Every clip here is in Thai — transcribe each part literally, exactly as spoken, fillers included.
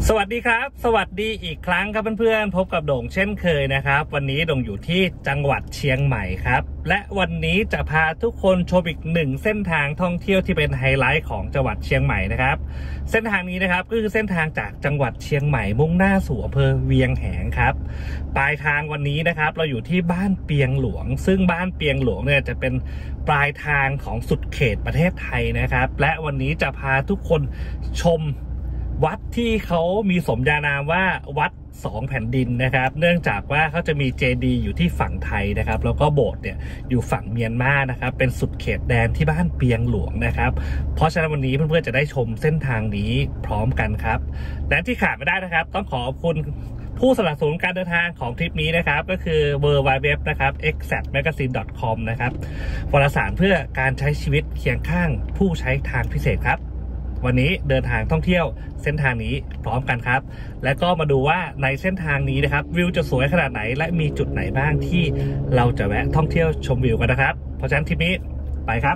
สวัสดีครับสวัสดีอีกครั้งครับเพื่อนๆพบกับโด่งเช่นเคยนะครับวันนี้โด่งอยู่ที่จังหวัดเชียงใหม่ครับและวันนี้จะพาทุกคนชมอีกหนึ่งเส้นทางท่องเที่ยวที่เป็นไฮไลท์ของจังหวัดเชียงใหม่นะครับเส้นทางนี้นะครับก็คือเส้นทางจากจังหวัดเชียงใหม่มุ่งหน้าสู่อำเภอเวียงแหงครับปลายทางวันนี้นะครับเราอยู่ที่บ้านเปียงหลวงซึ่งบ้านเปียงหลวงเนี่ยจะเป็นปลายทางของสุดเขตประเทศไทยนะครับและวันนี้จะพาทุกคนชมวัดที่เขามีสมญานามว่าวัดสองแผ่นดินนะครับเนื่องจากว่าเขาจะมีเจดีย์อยู่ที่ฝั่งไทยนะครับแล้วก็โบสถ์เนี่ยอยู่ฝั่งเมียนมานะครับเป็นสุดเขตแดนที่บ้านเปียงหลวงนะครับเพราะฉะนั้นวันนี้เพื่อนๆจะได้ชมเส้นทางนี้พร้อมกันครับและที่ขาดไม่ได้นะครับต้องขอบคุณผู้สนับสนุนการเดินทางของทริปนี้นะครับก็คือ ดับเบิลยู ดับเบิลยู ดับเบิลยู ดับเบิลยู นะครับ เอ็กซ์ แซด แมกาซีน ดอท คอม นะครับวารสารเพื่อการใช้ชีวิตเคียงข้างผู้ใช้ทางพิเศษครับวันนี้เดินทางท่องเที่ยวเส้นทางนี้พร้อมกันครับและก็มาดูว่าในเส้นทางนี้นะครับวิวจะสวยขนาดไหนและมีจุดไหนบ้างที่เราจะแวะท่องเที่ยวชมวิวกันนะครับเพราะฉะนั้นทริปนี้ไปครับ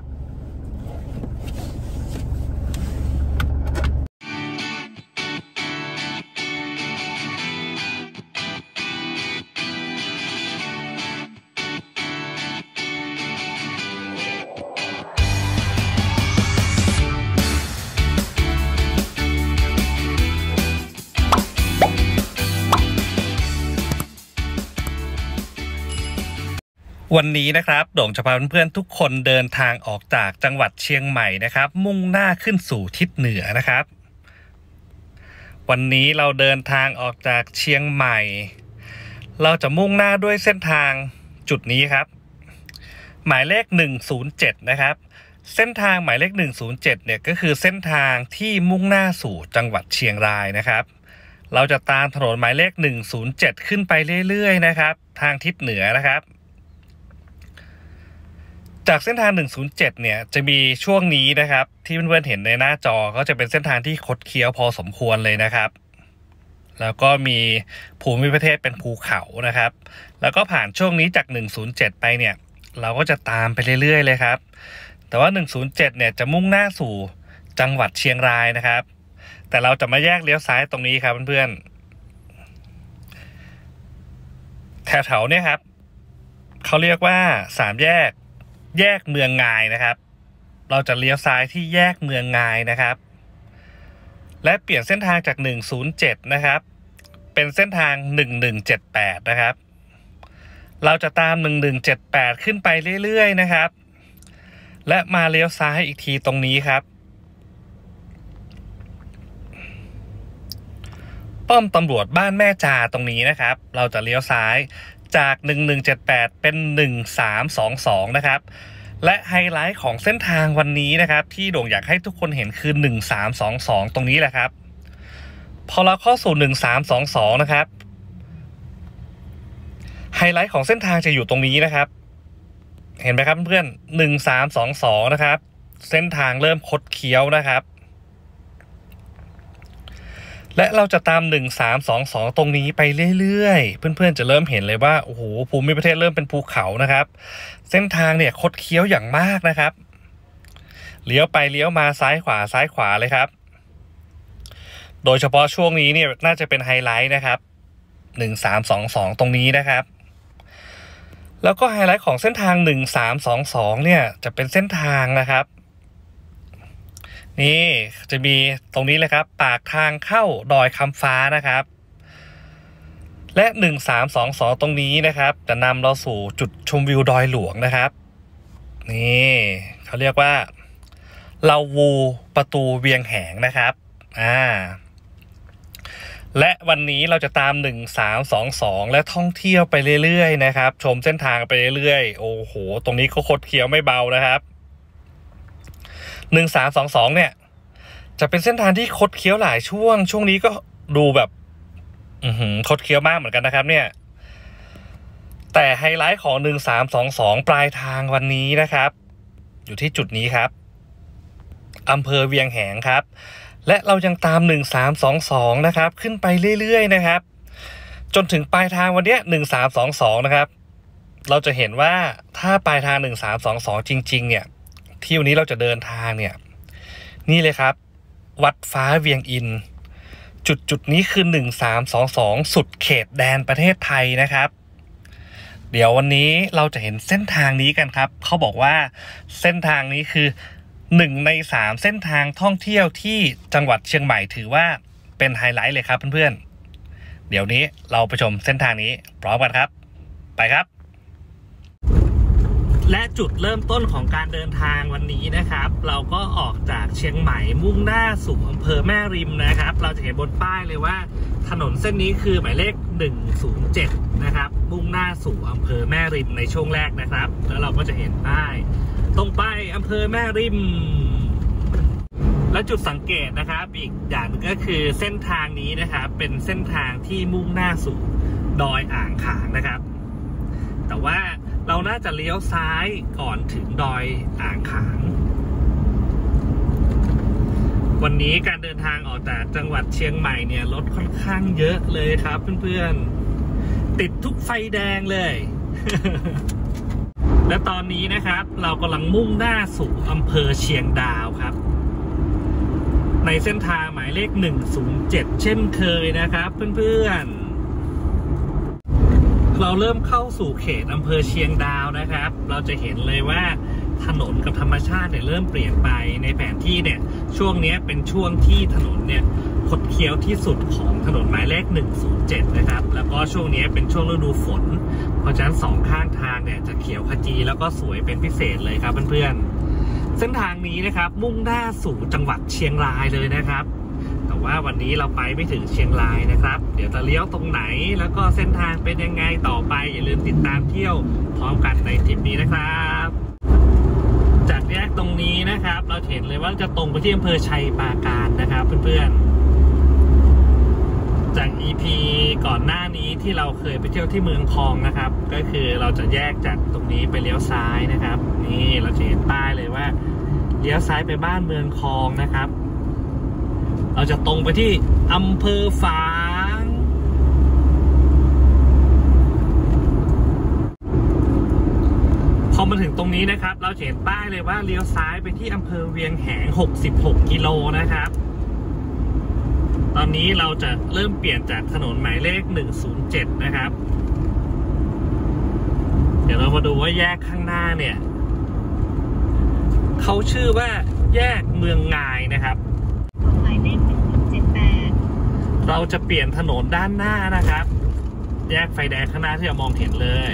วันนี้นะครับโด่งจะพาเพื่อนๆทุกคนเดินทางออกจากจังหวัดเชียงใหม่นะครับมุ่งหน้าขึ้นสู่ทิศเหนือนะครับวันนี้เราเดินทางออกจากเชียงใหม่เราจะมุ่งหน้าด้วยเส้นทางจุดนี้ครับหมายเลขหนึ่งศูนย์เจ็ดนะครับเส้นทางหมายเลขหนึ่งศูนย์เจ็ดเนี่ยก็คือเส้นทางที่มุ่งหน้าสู่จังหวัดเชียงรายนะครับเราจะตามถนนหมายเลขหนึ่งศูนย์เจ็ดขึ้นไปเรื่อยๆนะครับทางทิศเหนือนะครับจากเส้นทางหนึ่งศูนย์เจ็ดเนี่ยจะมีช่วงนี้นะครับที่เพื่อนๆเห็นในหน้าจอก็จะเป็นเส้นทางที่คดเคี้ยวพอสมควรเลยนะครับแล้วก็มีภูมิประเทศเป็นภูเขานะครับแล้วก็ผ่านช่วงนี้จากหนึ่งศูนย์เจ็ดไปเนี่ยเราก็จะตามไปเรื่อยๆเลยครับแต่ว่าหนึ่งศูนย์เจ็ดเนี่ยจะมุ่งหน้าสู่จังหวัดเชียงรายนะครับแต่เราจะมาแยกเลี้ยวซ้ายตรงนี้ครับเพื่อนๆแถวๆเนี่ยครับเขาเรียกว่าสามแยกแยกเมืองงายนะครับเราจะเลี้ยวซ้ายที่แยกเมืองงายนะครับและเปลี่ยนเส้นทางจากหนึ่งศูนย์เจ็ดนะครับเป็นเส้นทางหนึ่งหนึ่งเจ็ดแปดนะครับเราจะตามหนึ่งหนึ่งเจ็ดแปดขึ้นไปเรื่อยๆนะครับและมาเลี้ยวซ้ายอีกทีตรงนี้ครับป้อมตำรวจบ้านแม่จาตรงนี้นะครับเราจะเลี้ยวซ้ายจากหนึ่งหนึ่งเจ็ดแปดเป็นหนึ่งสามสองสองนะครับและไฮไลท์ของเส้นทางวันนี้นะครับที่โด่งอยากให้ทุกคนเห็นคือหนึ่งสามสองสองตรงนี้แหละครับพอเราเข้าสู่หนึ่งสามสองสองนะครับไฮไลท์ของเส้นทางจะอยู่ตรงนี้นะครับเห็นไหมครับเพื่อนหนึ่งสามสองสองนะครับเส้นทางเริ่มคดเคี้ยวนะครับและเราจะตามหนึ่งสามสองสองตรงนี้ไปเรื่อยๆเพื่อนๆจะเริ่มเห็นเลยว่าโอ้โหภูมิประเทศเริ่มเป็นภูเขานะครับเส้นทางเนี่ยคดเคี้ยวอย่างมากนะครับเลี้ยวไปเลี้ยวมาซ้ายขวาซ้ายขวาเลยครับโดยเฉพาะช่วงนี้เนี่ยน่าจะเป็นไฮไลท์นะครับหนึ่งสามสองสองตรงนี้นะครับแล้วก็ไฮไลท์ของเส้นทางหนึ่งสามสองสองเนี่ยจะเป็นเส้นทางนะครับนี่จะมีตรงนี้เลยครับปากทางเข้าดอยคำฟ้านะครับและหนึ่งสามสองสองตรงนี้นะครับจะนำเราสู่จุดชมวิวดอยหลวงนะครับนี่เขาเรียกว่าเราวูประตูเวียงแหงนะครับอ่าและวันนี้เราจะตามหนึ่งสามสองสองและท่องเที่ยวไปเรื่อยๆนะครับชมเส้นทางไปเรื่อยๆโอ้โหตรงนี้ก็คดเคี้ยวไม่เบานะครับหนึ่งสามสองสองเนี่ยจะเป็นเส้นทางที่คดเคี้ยวหลายช่วงช่วงนี้ก็ดูแบบอือหือคดเคี้ยวมากเหมือนกันนะครับเนี่ยแต่ไฮไลท์ของหนึ่งสามสองสองปลายทางวันนี้นะครับอยู่ที่จุดนี้ครับอำเภอเวียงแหงครับและเรายังตามหนึ่งสามสองสองนะครับขึ้นไปเรื่อยๆนะครับจนถึงปลายทางวันนี้หนึ่งสามสองสองนะครับเราจะเห็นว่าถ้าปลายทางหนึ่งสามสองสองจริงๆเนี่ยที่วันนี้เราจะเดินทางเนี่ยนี่เลยครับวัดฟ้าเวียงอินจุดจุดนี้คือหนึ่งสามสองสองสุดเขตแดนประเทศไทยนะครับเดี๋ยววันนี้เราจะเห็นเส้นทางนี้กันครับเขาบอกว่าเส้นทางนี้คือหนึ่งในสามเส้นทางท่องเที่ยวที่จังหวัดเชียงใหม่ถือว่าเป็นไฮไลท์เลยครับเพื่อนๆเดี๋ยวนี้เราไปชมเส้นทางนี้พร้อมกันครับไปครับและจุดเริ่มต้นของการเดินทางวันนี้นะครับเราก็ออกจากเชียงใหม่มุ่งหน้าสู่อำเภอแม่ริมนะครับเราจะเห็นบนป้ายเลยว่าถนนเส้นนี้คือหมายเลขหนึ่งศูนย์เจ็ดนะครับมุ่งหน้าสู่อำเภอแม่ริมในช่วงแรกนะครับแล้วเราก็จะเห็นป้ายตรงไปอำเภอแม่ริมและจุดสังเกตนะครับอีกอย่างนึงก็คือเส้นทางนี้นะครับเป็นเส้นทางที่มุ่งหน้าสู่ดอยอ่างขางนะครับแต่ว่าเราน่าจะเลี้ยวซ้ายก่อนถึงดอยอ่างขางวันนี้การเดินทางออกจากจังหวัดเชียงใหม่เนี่ยรถค่อนข้างเยอะเลยครับเพื่อนๆติดทุกไฟแดงเลย และตอนนี้นะครับเรากำลังมุ่งหน้าสู่อำเภอเชียงดาวครับในเส้นทางหมายเลขหนึ่งศูนย์เจ็ดเช่นเคยนะครับเพื่อนๆเราเริ่มเข้าสู่เขตอำเภอเชียงดาวนะครับเราจะเห็นเลยว่าถนนกับธรรมชาติเนี่ยเริ่มเปลี่ยนไปในแผนที่เนี่ยช่วงนี้เป็นช่วงที่ถนนเนี่ยคดเคี้ยวที่สุดของถนนหมายเลขหนึ่งศูนย์เจ็ดนะครับแล้วก็ช่วงนี้เป็นช่วงฤดูฝนเพราะฉะนั้นสองข้างทางเนี่ยจะเขียวขจีแล้วก็สวยเป็นพิเศษเลยครับเพื่อนๆเส้นทางนี้นะครับมุ่งหน้าสู่จังหวัดเชียงรายเลยนะครับแต่ว่าวันนี้เราไปไม่ถึงเชียงรายนะครับเดี๋ยวจะเลี้ยวตรงไหนแล้วก็เส้นทางเป็นยังไงต่อไปอย่าลืมติดตามเที่ยวพร้อมกันในทริปนี้นะครับจากแยกตรงนี้นะครับเราเห็นเลยว่าจะตรงไปที่อำเภอชัยปราการนะครับเพื่อนๆจาก อี พี ก่อนหน้านี้ที่เราเคยไปเที่ยวที่เมืองคองนะครับก็คือเราจะแยกจากตรงนี้ไปเลี้ยวซ้ายนะครับนี่เราจะเห็นป้ายเลยว่าเลี้ยวซ้ายไปบ้านเมืองคองนะครับเราจะตรงไปที่อำเภอฝางพอมาถึงตรงนี้นะครับเราเห็นป้ายเลยว่าเลี้ยวซ้ายไปที่อำเภอเวียงแหงหกสิบหกกิโลนะครับตอนนี้เราจะเริ่มเปลี่ยนจากถนนหมายเลขหนึ่งศูนย์เจ็ดนะครับเดี๋ยวเรามาดูว่าแยกข้างหน้าเนี่ยเขาชื่อว่าแยกเมืองงายนะครับหมายเลขหนึ่งศูนย์เจ็ดแปดเราจะเปลี่ยนถนนด้านหน้านะครับแยกไฟแดงข้างหน้าที่เรามองเห็นเลย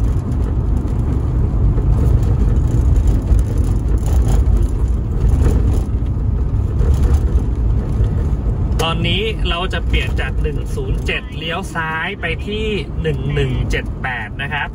ตอนนี้เราจะเปลี่ยนจากหนึ่งศูนย์เจ็ดเลี้ยวซ้ายไปที่หนึ่งหนึ่งเจ็ดแปดนะครับ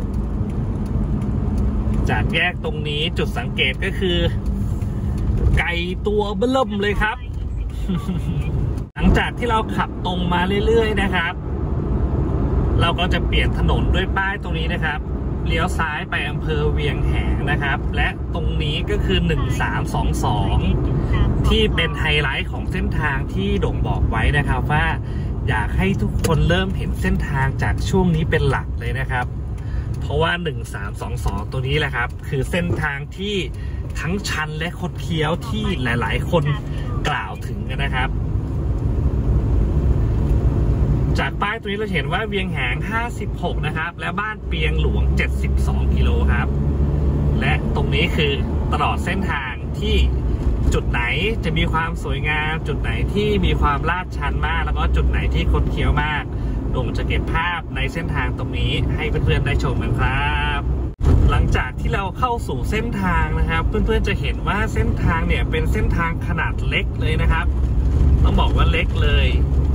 จากแยกตรงนี้จุดสังเกตก็คือไก่ตัวเบิ่มเลยครับ หลังจากที่เราขับตรงมาเรื่อยๆนะครับเราก็จะเปลี่ยนถนนด้วยป้ายตรงนี้นะครับเลี้ยวซ้ายไปอำเภอเวียงแหงนะครับและตรงนี้ก็คือหนึ่งสามสองสองที่เป็นไฮไลท์ของเส้นทางที่โด่งบอกไว้นะครับว่าอยากให้ทุกคนเริ่มเห็นเส้นทางจากช่วงนี้เป็นหลักเลยนะครับเพราะว่าหนึ่งสามสองสองตัวนี้แหละครับคือเส้นทางที่ทั้งชันและคดเคี้ยวที่หลายๆคนกล่าวถึงกันนะครับจากป้ายตัวนี้เราเห็นว่าเวียงแหงห้าสิบหกนะครับและบ้านเปียงหลวงเจ็ดสิบสองกิโลครับและตรงนี้คือตลอดเส้นทางที่จุดไหนจะมีความสวยงามจุดไหนที่มีความลาดชันมากแล้วก็จุดไหนที่คดเคี้ยวมากโด่งจะเก็บภาพในเส้นทางตรงนี้ให้เพื่อนๆได้ชมกันครับหลังจากที่เราเข้าสู่เส้นทางนะครับเพื่อนๆจะเห็นว่าเส้นทางเนี่ยเป็นเส้นทางขนาดเล็กเลยนะครับต้องบอกว่าเล็กเลย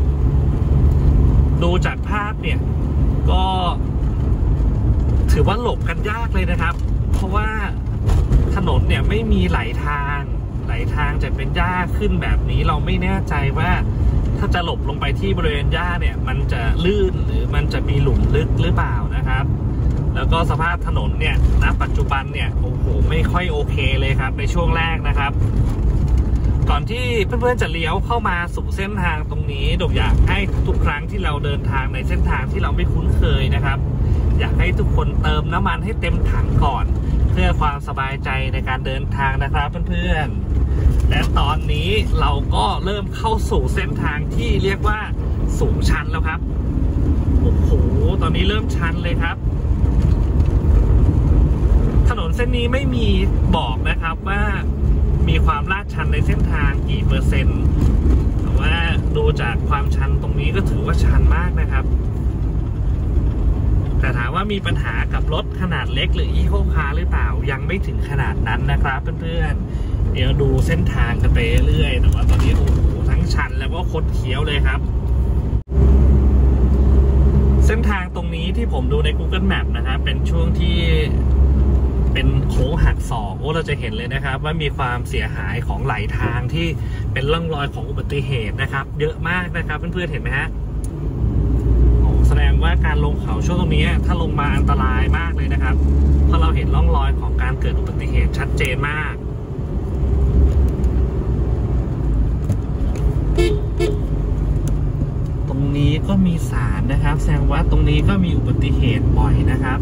ดูจากภาพเนี่ยก็ถือว่าหลบกันยากเลยนะครับเพราะว่าถนนเนี่ยไม่มีไหลทางไหลทางจะเป็นหญ้าขึ้นแบบนี้เราไม่แน่ใจว่าถ้าจะหลบลงไปที่บริเวณหญ้าเนี่ยมันจะลื่นหรือมันจะมีหลุมลึกหรือเปล่านะครับแล้วก็สภาพถนนเนี่ยณปัจจุบันเนี่ยโอ้โหไม่ค่อยโอเคเลยครับในช่วงแรกนะครับก่อนที่เพื่อนๆจะเลี้ยวเข้ามาสู่เส้นทางตรงนี้โดยอยากให้ทุกครั้งที่เราเดินทางในเส้นทางที่เราไม่คุ้นเคยนะครับอยากให้ทุกคนเติมน้ำมันให้เต็มถังก่อนเพื่อความสบายใจในการเดินทางนะครับเพื่อนๆและตอนนี้เราก็เริ่มเข้าสู่เส้นทางที่เรียกว่าสูงชันแล้วครับโอ้โหตอนนี้เริ่มชันเลยครับถนนเส้นนี้ไม่มีบอกนะครับว่ามีความลาดชันในเส้นทางกี่เปอร์เซ็นต์แต่ว่าดูจากความชันตรงนี้ก็ถือว่าชันมากนะครับแต่ถามว่ามีปัญหากับรถขนาดเล็กหรืออีโคคาร์หรือเปล่ายังไม่ถึงขนาดนั้นนะครับเพื่อนๆเดี๋ยวดูเส้นทางกันไปเรื่อยแต่ว่าตอนนี้โอ้โหทั้งชันแล้วก็คดเคี้ยวเลยครับเส้นทางตรงนี้ที่ผมดูใน Google Map นะครับเป็นช่วงที่เป็นโค้งหักศอกโอ้เราจะเห็นเลยนะครับว่ามีความเสียหายของไหลทางที่เป็นร่องรอยของอุบัติเหตุนะครับเยอะมากนะครับเพื่อนๆเห็นไหมฮะโอ้แสดงว่าการลงเขาช่วงตรงนี้ถ้าลงมาอันตรายมากเลยนะครับเพราะเราเห็นร่องรอยของการเกิดอุบัติเหตุชัดเจนมากตรงนี้ก็มีสารนะครับแสดงว่าตรงนี้ก็มีอุบัติเหตุบ่อยนะครับ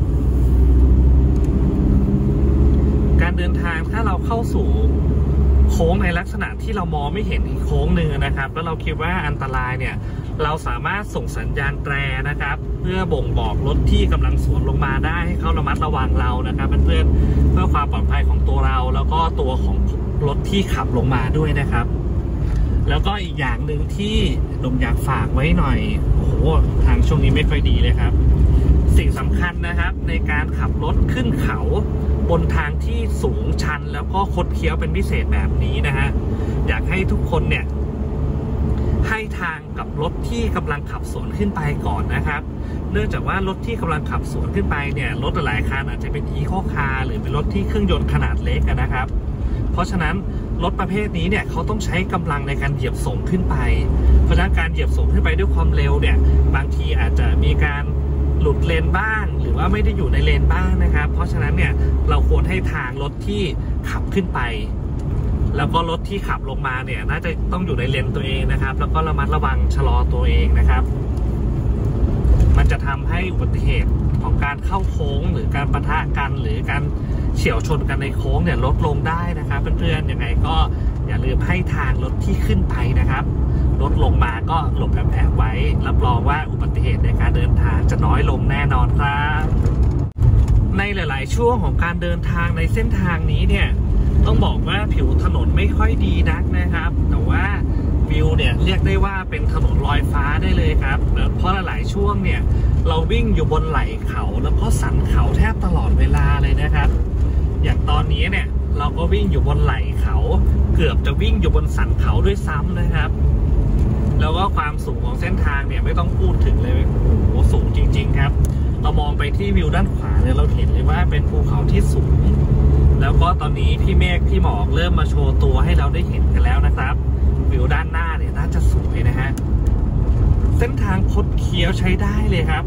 การเดินทางถ้าเราเข้าสู่โค้งในลักษณะที่เรามองไม่เห็นอีกโค้งหนึ่งนะครับแล้วเราคิดว่าอันตรายเนี่ยเราสามารถส่งสัญญาณแตรนะครับเพื่อบ่งบอกรถที่กำลังสวนลงมาได้ให้เขาระมัดระวังเรานะครับเพื่อนๆเพื่อความปลอดภัยของตัวเราแล้วก็ตัวของรถที่ขับลงมาด้วยนะครับแล้วก็อีกอย่างหนึ่งที่ดมอยากฝากไว้หน่อยโอ้โหทางช่วงนี้ไม่ค่อยดีเลยครับสิ่งสำคัญนะครับในการขับรถขึ้นเขาบนทางที่สูงชันแล้วก็คดเคี้ยวเป็นพิเศษแบบนี้นะฮะอยากให้ทุกคนเนี่ยให้ทางกับรถที่กำลังขับสวนขึ้นไปก่อนนะครับเนื่องจากว่ารถที่กำลังขับสวนขึ้นไปเนี่ยรถหลายคันอาจจะเป็นอีโคคาร์หรือเป็นรถที่เครื่องยนต์ขนาดเล็กนะครับเพราะฉะนั้นรถประเภทนี้เนี่ยเขาต้องใช้กำลังในการเหยียบส่งขึ้นไปเพราะฉะนั้นการเหยียบส่งขึ้นไปด้วยความเร็วเนี่ยบางทีอาจจะมีการหลุดเลนบ้างหรือว่าไม่ได้อยู่ในเลนบ้างนะครับเพราะฉะนั้นเนี่ยเราควรให้ทางรถที่ขับขึ้นไปแล้วก็รถที่ขับลงมาเนี่ยน่าจะต้องอยู่ในเลนตัวเองนะครับแล้วก็ระมัดระวังชะลอตัวเองนะครับมันจะทำให้อุบัติเหตุของการเข้าโค้งหรือการปะทะกันหรือการเฉี่ยวชนกันในโค้งเนี่ยลดลงได้นะครับเพื่อนๆยังไงก็อย่าลืมให้ทางรถที่ขึ้นไปนะครับรถลงมาก็หลบแอบๆไว้รับรองว่าอุบัติเหตุในการเดินทางจะน้อยลงแน่นอนครับในหลายๆช่วงของการเดินทางในเส้นทางนี้เนี่ยต้องบอกว่าผิวถนนไม่ค่อยดีนักนะครับแต่ว่าวิวเนี่ยเรียกได้ว่าเป็นถนนลอยฟ้าได้เลยครับเพราะหลายๆช่วงเนี่ยเราวิ่งอยู่บนไหล่เขาแล้วก็สันเขาแทบตลอดเวลาเลยนะครับอย่างตอนนี้เนี่ยเราก็วิ่งอยู่บนไหล่เขาเกือบจะวิ่งอยู่บนสันเขาด้วยซ้ำนะครับแล้วก็ความสูงของเส้นทางเนี่ยไม่ต้องพูดถึงเลยโอ้โหสูงจริงๆครับเรามองไปที่วิวด้านขวาเนี่ยเราเห็นเลยว่าเป็นภูเขาที่สูงแล้วก็ตอนนี้พี่เมฆพี่หมอกเริ่มมาโชว์ตัวให้เราได้เห็นกันแล้วนะครับวิวด้านหน้าเนี่ยน่าจะสวยนะฮะเส้นทางคดเคี้ยวใช้ได้เลยครับ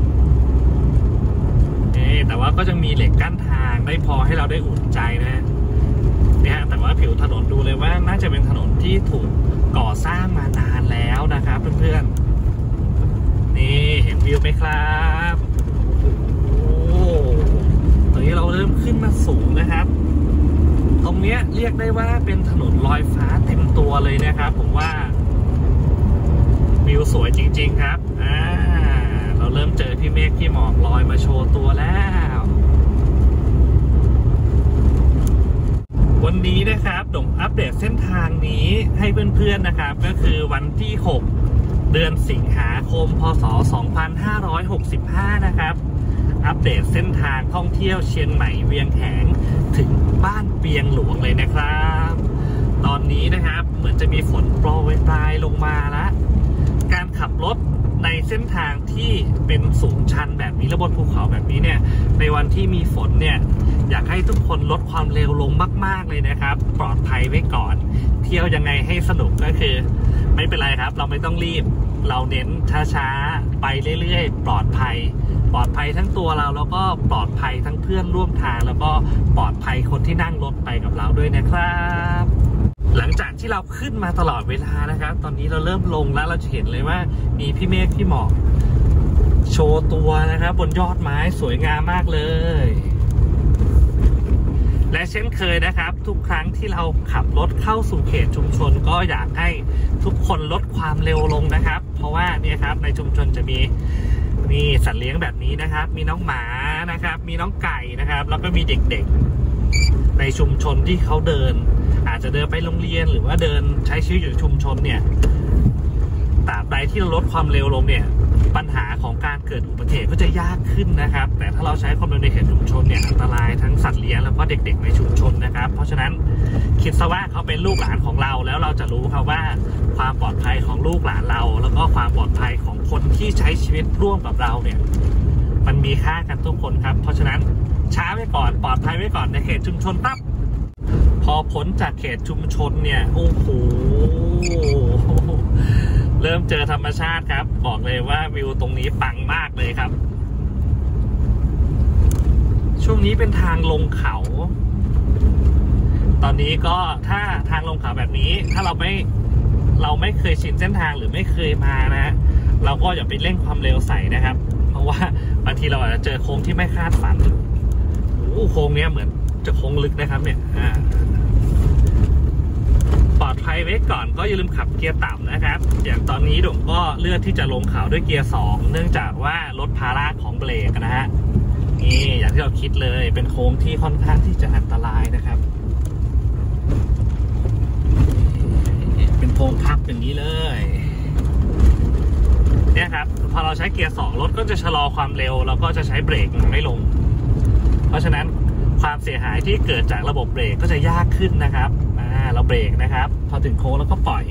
เอ๊แต่ว่าก็จะมีเหล็กกั้นทางได้พอให้เราได้อุ่นใจนะเนี่ยฮะแต่ว่าผิวถนนดูเลยว่าน่าจะเป็นถนนที่ถูกก่อสร้างมานานแล้วนะครับเพื่อนๆนี่เห็นวิวไหมครับโอ้ตอนนี้เราเริ่มขึ้นมาสูงนะครับตรงนี้เรียกได้ว่าเป็นถนนลอยฟ้าเต็มตัวเลยนะครับผมว่าวิวสวยจริงๆครับอ่าเราเริ่มเจอพี่เมฆพี่หมอกลอยมาโชว์ตัวแล้ววันนี้นะครับดงอัปเดตเส้นทางนี้ให้เพื่อนๆนะครับก็คือวันที่หกเดือนสิงหาคมพ.ศ. สองพันห้าร้อยหกสิบห้านะครับอัปเดตเส้นทางท่องเที่ยวเชียงใหม่เวียงแหงถึงบ้านเปียงหลวงเลยนะครับตอนนี้นะครับเหมือนจะมีฝนโปรยปลายลงมาแล้วการขับรถในเส้นทางที่เป็นสูงชันแบบนี้และบนภูเขาแบบนี้เนี่ยในวันที่มีฝนเนี่ยอยากให้ทุกคนลดความเร็วลงมากๆเลยนะครับปลอดภัยไว้ก่อนเที่ยวยังไงให้สนุกก็คือไม่เป็นไรครับเราไม่ต้องรีบเราเน้นช้าๆไปเรื่อยๆปลอดภัยปลอดภัยทั้งตัวเราแล้วก็ปลอดภัยทั้งเพื่อนร่วมทางแล้วก็ปลอดภัยคนที่นั่งรถไปกับเราด้วยนะครับหลังจากที่เราขึ้นมาตลอดเวลานะครับตอนนี้เราเริ่มลงแล้วเราจะเห็นเลยว่ามีพี่เมฆพี่หมอกโชว์ตัวนะครับบนยอดไม้สวยงามมากเลยและเช่นเคยนะครับทุกครั้งที่เราขับรถเข้าสู่เขตชุมชนก็อยากให้ทุกคนลดความเร็วลงนะครับเพราะว่าเนี่ยครับในชุมชนจะมีมีสัตว์เลี้ยงแบบนี้นะครับมีน้องหมานะครับมีน้องไก่นะครับแล้วก็มีเด็กๆในชุมชนที่เขาเดินอาจจะเดินไปโรงเรียนหรือว่าเดินใช้ชีวิตอยู่ในชุมชนเนี่ยตราบใดที่เราลดความเร็วลงเนี่ยปัญหาของการเกิดอุบัติเหตุก็จะยากขึ้นนะครับแต่ถ้าเราใช้ความเร็วในเขตชุมชนเนี่ยอันตรายทั้งสัตว์เลี้ยงแล้วก็เด็กๆในชุมชนนะครับเพราะฉะนั้นคิดซะว่าเขาเป็นลูกหลานของเราแล้วเราจะรู้ครับว่าความปลอดภัยของลูกหลานเราแล้วก็ความปลอดภัยของคนที่ใช้ชีวิตร่วมกับเราเนี่ยมันมีค่ากันทุกคนครับเพราะฉะนั้นช้าไว้ก่อนปลอดภัยไว้ก่อนในเขตชุมชนปั๊บพอพ้นจากเขตชุมชนเนี่ยโอ้โหเริ่มเจอธรรมชาติครับบอกเลยว่าวิวตรงนี้ปังมากเลยครับช่วงนี้เป็นทางลงเขาตอนนี้ก็ถ้าทางลงเขาแบบนี้ถ้าเราไม่เราไม่เคยชินเส้นทางหรือไม่เคยมานะเราก็อย่าไปเร่งความเร็วใส่นะครับเพราะว่าบางทีเราอาจจะเจอโค้งที่ไม่คาดฝันโอ้โค้งเนี้ยเหมือนจะโค้งลึกนะครับเนี่ยปลอดภัยไว้ก่อนก็อย่าลืมขับเกียร์ต่ำนะครับอย่างตอนนี้ผมก็เลือกที่จะลงเขาด้วยเกียร์สองเนื่องจากว่าลดภาระของเบรกนะฮะนี่อย่างที่เราคิดเลยเป็นโค้งที่ค่อนข้างที่จะอันตรายนะครับเป็นโค้งพับอย่างนี้เลยเนี่ยครับพอเราใช้เกียร์สองรถก็จะชะลอความเร็วแล้วก็จะใช้เบรกไม่ลงเพราะฉะนั้นความเสียหายที่เกิดจากระบบเบรกก็จะยากขึ้นนะครับอ่าเราเบรกนะครับพอถึงโค้งแล้วก็ปล่อย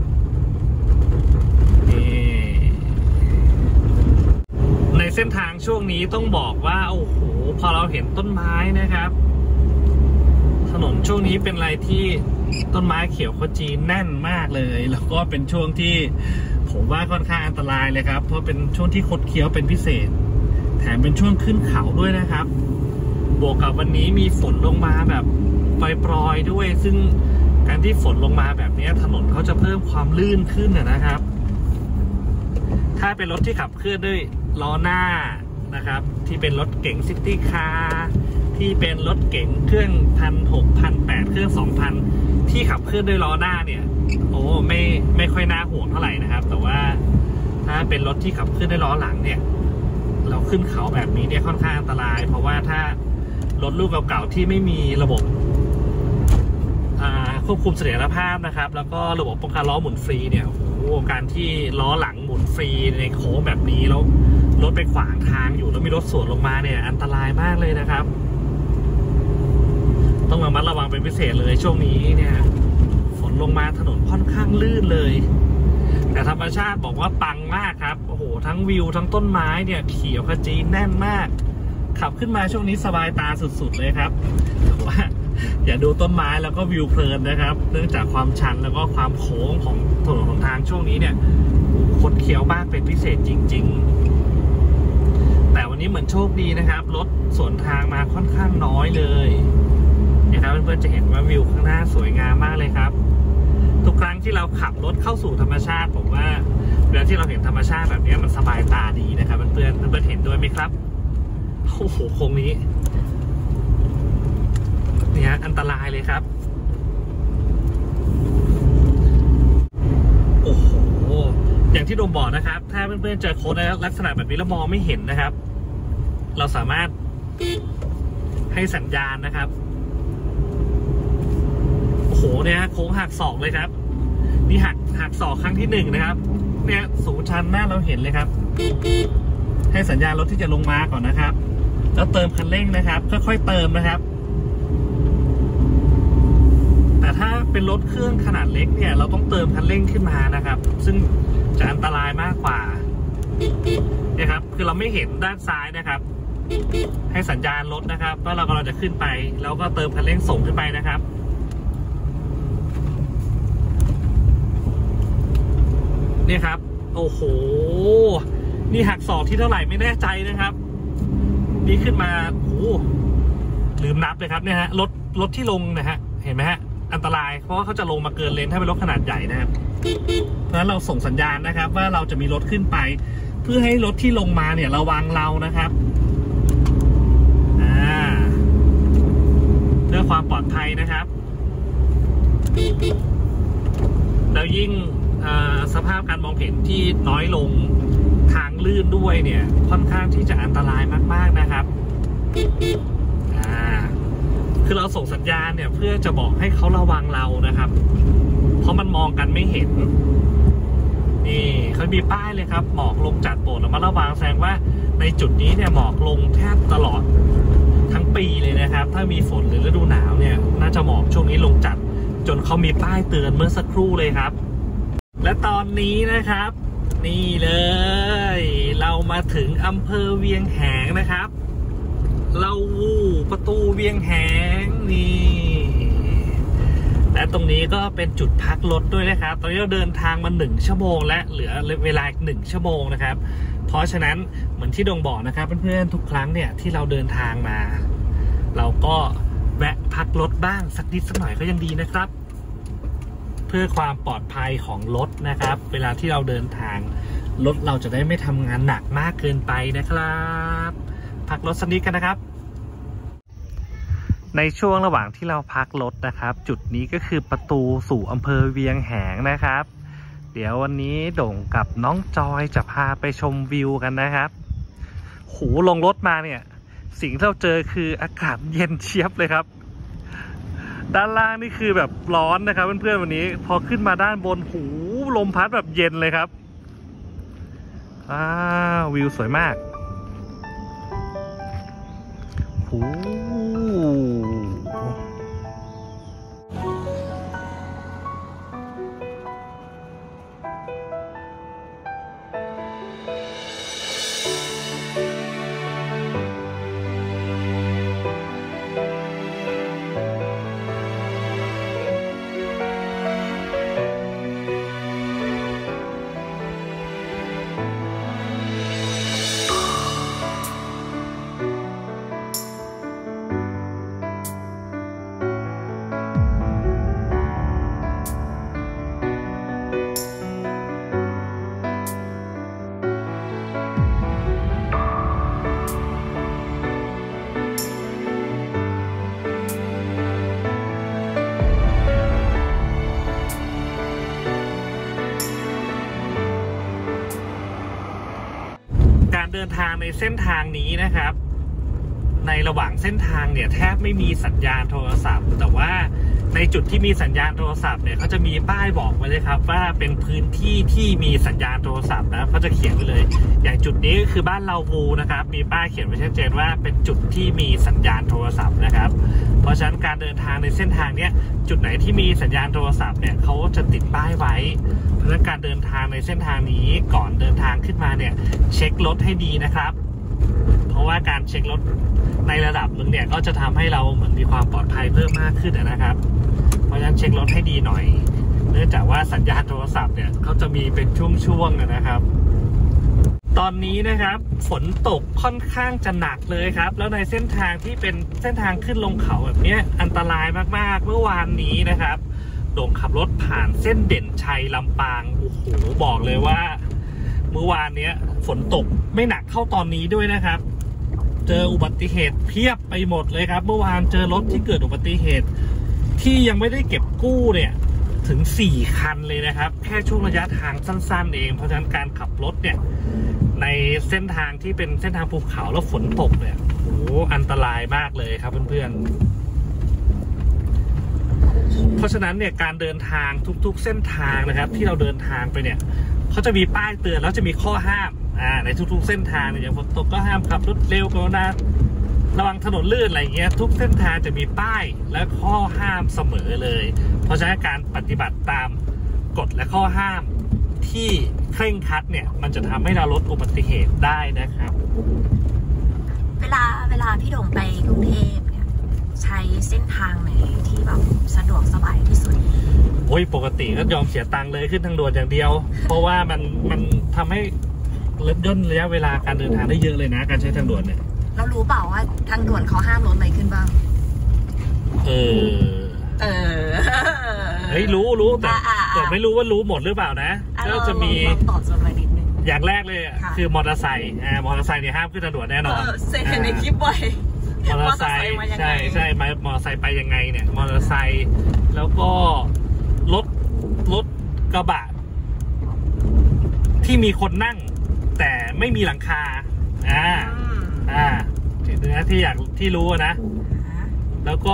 ในเส้นทางช่วงนี้ต้องบอกว่าโอ้โหพอเราเห็นต้นไม้นะครับถนนช่วงนี้เป็นอะไรที่ต้นไม้เขียวขจีแน่นมากเลยแล้วก็เป็นช่วงที่ผมว่าค่อนข้างอันตรายเลยครับเพราะเป็นช่วงที่คดเคี้ยวเป็นพิเศษแถมเป็นช่วงขึ้นเขาด้วยนะครับบวกกับวันนี้มีฝนลงมาแบบปล่อยๆด้วยซึ่งการที่ฝนลงมาแบบนี้ถนนเขาจะเพิ่มความลื่นขึ้นนะครับถ้าเป็นรถที่ขับเคลื่อนด้วยล้อหน้านะครับที่เป็นรถเก๋งซิตี้คาร์ที่เป็นรถเก๋งเครื่องพันหกพันแปดเครื่องสองพันที่ขับเคลื่อนด้วยล้อหน้าเนี่ยโอ้ไม่ไม่ค่อยน่าห่วงเท่าไหร่นะครับแต่ว่าถ้าเป็นรถที่ขับเคลื่อนด้วยล้อหลังเนี่ยเราขึ้นเขาแบบนี้เนี่ยค่อนข้างอันตรายเพราะว่าถ้ารถรุ่นเก่าๆที่ไม่มีระบบควบคุมเสถียรภาพนะครับแล้วก็ระบบป้องกันล้อหมุนฟรีเนี่ยโอ้โหการที่ล้อหลังหมุนฟรีในโค้งแบบนี้แล้วรถไปขวางทางอยู่แล้วมีรถสวนลงมาเนี่ยอันตรายมากเลยนะครับต้องระมัดระวังเป็นพิเศษเลยช่วงนี้เนี่ยฝนลงมาถนนค่อนข้างลื่นเลยแต่ธรรมชาติบอกว่าปังมากครับโอ้โหทั้งวิวทั้งต้นไม้เนี่ยเขียวขจีแน่นมากขับขึ้นมาช่วงนี้สบายตาสุดๆเลยครับแต่ว่าอย่าดูต้นไม้แล้วก็วิวเพลินนะครับเนื่องจากความชันแล้วก็ความโค้งของถนนหนทางช่วงนี้เนี่ยคดเคี้ยวมากเป็นพิเศษจริงๆแต่วันนี้เหมือนโชคดีนะครับรถสวนทางมาค่อนข้างน้อยเลยนะครับเพื่อนๆจะเห็นว่าวิวข้างหน้าสวยงามมากเลยครับทุกครั้งที่เราขับรถเข้าสู่ธรรมชาติผมว่าเวลาที่เราเห็นธรรมชาติแบบนี้มันสบายตาดีนะครับเพื่อนๆเพื่อนๆเห็นด้วยไหมครับโอ้โหโค้งนี้เนี่ยอันตรายเลยครับโอ้โหอย่างที่โดมบอกนะครับถ้าเพื่อนๆเจอโค้งในลักษณะแบบนี้แล้วมองไม่เห็นนะครับเราสามารถให้สัญญาณนะครับโอ้โหเนี่ยโค้งหักศอกเลยครับนี่หักหักศอกครั้งที่หนึ่งนะครับเนี่ยสูงชันหน้าเราเห็นเลยครับให้สัญญาณรถที่จะลงมาก่อนนะครับแล้วเติมคันเร่งนะครับค่อยๆเติมนะครับแต่ถ้าเป็นรถเครื่องขนาดเล็กเนี่ยเราต้องเติมคันเร่งขึ้นมานะครับซึ่งจะอันตรายมากกว่านะครับคือเราไม่เห็นด้านซ้ายนะครับให้สัญญาณรถนะครับว่าเรากำลังจะขึ้นไปแล้วก็เติมคันเร่งส่งขึ้นไปนะครับนี่ครับโอ้โหนี่หักศอกที่เท่าไหร่ไม่แน่ใจนะครับนี่ขึ้นมาโอ้ลืมนับเลยครับเนี่ยฮะรถรถที่ลงนะฮะเห็นไหมฮะอันตรายเพราะว่าเขาจะลงมาเกินเลนถ้าเป็นรถขนาดใหญ่นะครับเพราะฉะนั้นเราส่งสัญญาณนะครับว่าเราจะมีรถขึ้นไปเพื่อให้รถที่ลงมาเนี่ยระวังเรานะครับอ่าเพื่อความปลอดภัยนะครับแล้วยิ่งสภาพการมองเห็นที่น้อยลงทางลื่นด้วยเนี่ยค่อนข้างที่จะอันตรายมากๆนะครับอ่าคือเราส่งสัญญาณเนี่ยเพื่อจะบอกให้เขาระวังเรานะครับเพราะมันมองกันไม่เห็นนี่เขามีป้ายเลยครับหมอกลงจัดโปรดระมัดระวังแสดงว่าในจุดนี้เนี่ยหมอกลงแทบตลอดทั้งปีเลยนะครับถ้ามีฝนหรือฤดูหนาวเนี่ยน่าจะหมอกช่วงนี้ลงจัดจนเขามีป้ายเตือนเมื่อสักครู่เลยครับและตอนนี้นะครับนี่เลยเรามาถึงอำเภอเวียงแหงนะครับเราวูประตูเวียงแหงนี่และตรงนี้ก็เป็นจุดพักรถด้วยนะครับตอนนี้เราเดินทางมาหนึ่งชั่วโมงและเหลือเวลาอีกหนึ่งชั่วโมงนะครับเพราะฉะนั้นเหมือนที่ดงบอกนะครับเพื่อนๆทุกครั้งเนี่ยที่เราเดินทางมาเราก็แวะพักรถบ้างสักนิดสักหน่อยก็ยังดีนะครับเพื่อความปลอดภัยของรถนะครับเวลาที่เราเดินทางรถเราจะได้ไม่ทำงานหนักมากเกินไปนะครับพักรถสักนิดกันนะครับในช่วงระหว่างที่เราพักรถนะครับจุดนี้ก็คือประตูสู่อำเภอเวียงแหงนะครับเดี๋ยววันนี้โด่งกับน้องจอยจะพาไปชมวิวกันนะครับหูลงรถมาเนี่ยสิ่งที่เราเจอคืออากาศเย็นเชียบเลยครับด้านล่างนี่คือแบบร้อนนะครับเพื่อนๆวันนี้พอขึ้นมาด้านบนหูลมพัดแบบเย็นเลยครับอ้าววิวสวยมากหูเดินทางในเส้นทางนี้นะครับในระหว่างเส้นทางเนี่ยแทบไม่มีสัญญาณโทรศัพท์แต่ว่าในจุดที่มีสัญญาณโทรศัพท์เนี่ยเขาจะมีป้ายบอกไว้เลยครับว่าเป็นพื้นที่ที่มีสัญญาณโทรศัพท์นะเขาจะเขียนไว้เลยอย่างจุดนี้ก็คือบ้านเราวูนะครับมีป้ายเขียนไว้ชัดเจนว่าเป็นจุดที่มีสัญญาณโทรศัพท์นะครับเพราะฉะนั้นการเดินทางในเส้นทางเนี้ยจุดไหนที่มีสัญญาณโทรศัพท์เนี่ยเขาจะติดป้ายไว้เพราะฉะนั้นการเดินทางในเส้นทางนี้ก่อนเดินทางขึ้นมาเนี่ยเช็ครถให้ดีนะครับเพราะว่าการเช็ครถในระดับหนึ่งเนี่ยก็จะทำให้เราเหมือนมีความปลอดภัยเพิ่มมากขึ้นนะครับเพราะฉะนั้นเช็ครถให้ดีหน่อยเนื่องจากว่าสัญญาณโทรศัพท์เนี่ยเขาจะมีเป็นช่วงๆนะครับตอนนี้นะครับฝนตกค่อนข้างจะหนักเลยครับแล้วในเส้นทางที่เป็นเส้นทางขึ้นลงเขาแบบนี้อันตรายมากๆเมื่อวานนี้นะครับโด่งขับรถผ่านเส้นเด่นชัยลำปางโอ้โหบอกเลยว่าเมื่อวานนี้ฝนตกไม่หนักเท่าตอนนี้ด้วยนะครับเจออุบัติเหตุเพียบไปหมดเลยครับเมื่อวานเจอรถที่เกิดอุบัติเหตุที่ยังไม่ได้เก็บกู้เนี่ยถึงสี่คันเลยนะครับแค่ช่วงระยะทางสั้นๆเองเพราะฉะนั้นการขับรถเนี่ยในเส้นทางที่เป็นเส้นทางภูเขาแล้วฝนตกเนี่ยโอ้อันตรายมากเลยครับเพื่อนๆเพราะฉะนั้นเนี่ยการเดินทางทุกๆเส้นทางนะครับที่เราเดินทางไปเนี่ยเขาจะมีป้ายเตือนแล้วจะมีข้อห้ามอ่าในทุกๆเส้นทางเนี่ยอย่างฝนตกก็ห้ามขับรถเร็วกรุณาระวังถนนลื่นอะไรเงี้ยทุกเส้นทางจะมีป้ายและข้อห้ามเสมอเลยเพราะฉะนั้นการปฏิบัติตามกฎและข้อห้ามที่เคร่งครัดเนี่ยมันจะทำให้เราลดอุบัติเหตุได้นะครับเวลาเวลาพี่โด่งไปกรุงเทพเนี่ยใช้เส้นทางไหนที่แบบสะดวกสบายที่สุดโอ้ยปกติก็ยอมเสียตังค์เลยขึ้นทางด่วนอย่างเดียวเพราะว่ามันมันทำให้ลดย่นระยะเวลาการเดินทางได้เยอะเลยนะการใช้ทางด่วนเนี่ยเรารู้เปล่าว่าทางด่วนเขาห้ามรถอะไรขึ้นบ้างเออเออเฮ้ยรู้รู้แต่แต่ไม่รู้ว่ารู้หมดหรือเปล่านะก็จะมีตอบจนไปนิดนึงอย่างแรกเลยคือมอเตอร์ไซค์อ่ามอเตอร์ไซค์เนี่ยห้ามขึ้นทางด่วนแน่นอนเซ็นในคลิปไว้มอเตอร์ไซค์ใช่ใช่มอเตอร์ไซค์ไปยังไงเนี่ยมอเตอร์ไซค์แล้วก็รถรถกระบะที่มีคนนั่งแต่ไม่มีหลังคาอ่าอ่าเนื้อที่อยากที่รู้นะแล้วก็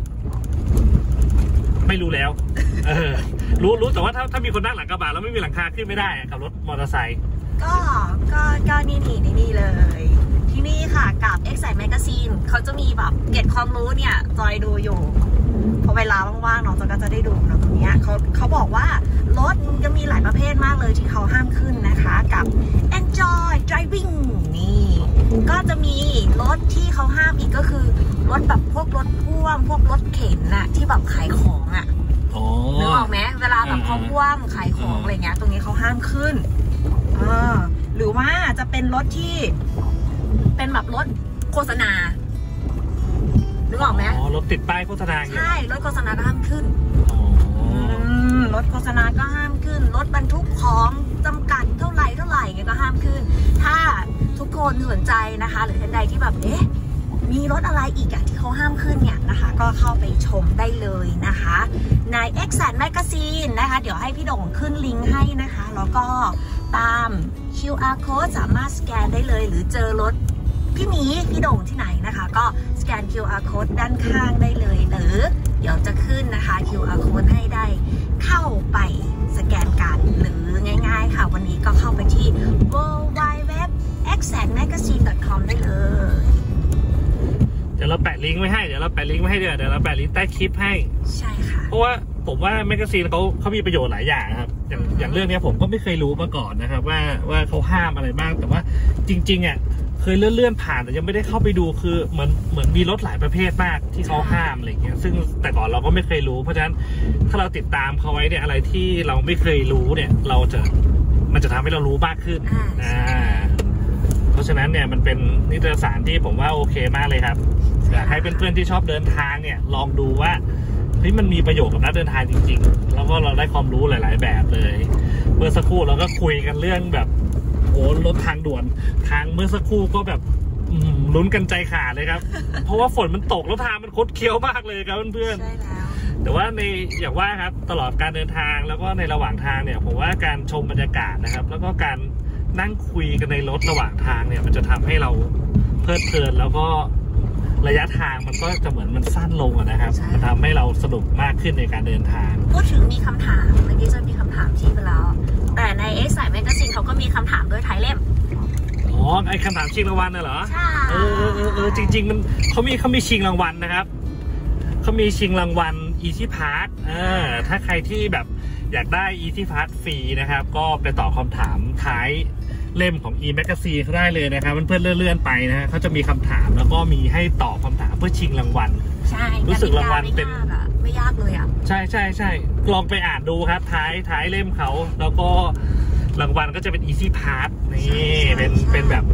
ไม่รู้แล้วเออรู้รู้แต่ว่าถ้าถ้ามีคนนั่งหลังกระบะแล้วไม่มีหลังคาขึ้นไม่ได้กับรถมอเตอร์ไซค์ก็ก็ก็นี่นี่นี่นี่เลยที่นี่ค่ะกับ Excite Magazine เขาจะมีแบบเก็บความรู้เนี่ยจอยดูอยู่พอเวลาว่างๆเนาะจอยก็จะได้ดูนะตรงนี้เขาเขาบอกว่ารถจะมีหลายประเภทมากเลยที่เขาห้ามขึ้นนะคะกับ Enjoy Driving นี่ก็จะมีรถที่เขาห้ามอีกก็คือรถแบบพวกรถพ่วงพวกรถเข็นน่ะที่แบบขายของอ่ะนึกออกไหมเวลาแบบเขาพ่วงขายของอะไรเงี้ยตรงนี้เขาห้ามขึ้นเออหรือว่าจะเป็นรถที่เป็นแบบรถโฆษณานึกออกไหมอ๋อรถติดป้ายโฆษณาใช่รถโฆษณาก็ห้ามขึ้นรถโฆษณาก็ห้ามขึ้นรถบรรทุกของจำกัดเท่าไหร่เท่าไหร่เงี้ยก็ห้ามขึ้นถ้าทุกคนสนใจนะคะหรือท่านใดที่แบบเอ๊ะมีรถอะไรอีกอะที่เขาห้ามขึ้นเนี่ยนะคะก็เข้าไปชมได้เลยนะคะใน Excite Magazine นะคะเดี๋ยวให้พี่โด่งขึ้นลิงก์ให้นะคะแล้วก็ตาม คิว อาร์ Code สามารถสแกนได้เลยหรือเจอรถพี่หมีพี่โด่งที่ไหนนะคะก็สแกน คิว อาร์ Code ด้านข้างได้เลยหรือเดี๋ยวจะขึ้นนะคะ คิว อาร์ Code ให้ได้เข้าไปสแกนกันหรือง่ายๆค่ะวันนี้ก็เข้าไปที่ ดับเบิลยู ดับเบิลยู ดับเบิลยู ดอท เอ็กซ์แอคแมกกาซีน ดอท คอม ได้เลยเดี๋ยวเราแปะลิงก์ไว้ให้เดี๋ยวเราแปะลิงก์ไว้ให้เดี๋ยวเดี๋ยวเราแปะลิงก์ใต้คลิปให้ใช่ค่ะเพราะว่าผมว่าแมกกาซีนเขาเขามีประโยชน์หลายอย่างครับอย่างอย่างเรื่องนี้ผมก็ไม่เคยรู้มาก่อนนะครับว่าว่าเขาห้ามอะไรบ้างแต่ว่าจริงๆอ่ะเคยเลื่อนๆผ่านแต่ยังไม่ได้เข้าไปดูคือเหมือนเหมือนมีรถหลายประเภทมากที่เขาห้ามอะไรเงี้ยซึ่งแต่ก่อนเราก็ไม่เคยรู้เพราะฉะนั้นถ้าเราติดตามเขาไว้เนี่ยอะไรที่เราไม่เคยรู้เนี่ยเราจะมันจะทำให้เรารู้มากขึ้นอ่าเพราะฉะนั้นเนี่ยมันเป็นนิตยสารที่ผมว่าโอเคมากเลยครับอยากให้เพื่อนๆที่ชอบเดินทางเนี่ยลองดูว่าเฮ้ยมันมีประโยชน์กับนักเดินทางจริงๆแล้วก็เราได้ความรู้หลายๆแบบเลยเมื่อสักครู่เราก็คุยกันเรื่องแบบโอ้รถทางด่วนทางเมื่อสักครู่ก็แบบลุ้นกันใจขาดเลยครับ เพราะว่าฝนมันตกแล้วทางมันคดเคี้ยวมากเลยครับเพื่อนๆใช่แล้วแต่ว่าในอย่างว่าครับตลอดการเดินทางแล้วก็ในระหว่างทางเนี่ยผมว่าการชมบรรยากาศนะครับแล้วก็การนั่งคุยกันในรถระหว่างทางเนี่ยมันจะทำให้เราเพลิดเพลินแล้วก็ระยะทางมันก็จะเหมือนมันสั้นลงนะครับมันทำให้เราสนุกมากขึ้นในการเดินทางพูดถึงมีคำถามเมื่อกี้จะมีคำถามที่ไปแล้วแต่ใน Excite Magazine เขาก็มีคำถามด้วยท้ายเล่มอ๋อไอคำถามชิงรางวัลน่ะเหรอใช่เออเออเออจริงๆมันเขามีเขามีชิงรางวัลนะครับเขามีชิงรางวัล Easy Pass เออถ้าใครที่แบบอยากได้ Easy Pass ฟรีนะครับก็ไปตอบคำถามท้ายเล่มของ e-magazine เขาได้เลยนะครับเพื่อนๆเลื่อนๆไปนะฮะเขาจะมีคำถามแล้วก็มีให้ตอบคำถามเพื่อชิงรางวัลใช่รู้สึกรางวัลเป็นไม่ยากเลยอ่ะใช่ใช่ใช่ลองไปอ่านดูครับท้ายท้ายเล่มเขาแล้วก็รางวัลก็จะเป็น Easy Pass นี่เป็นเป็นแบบ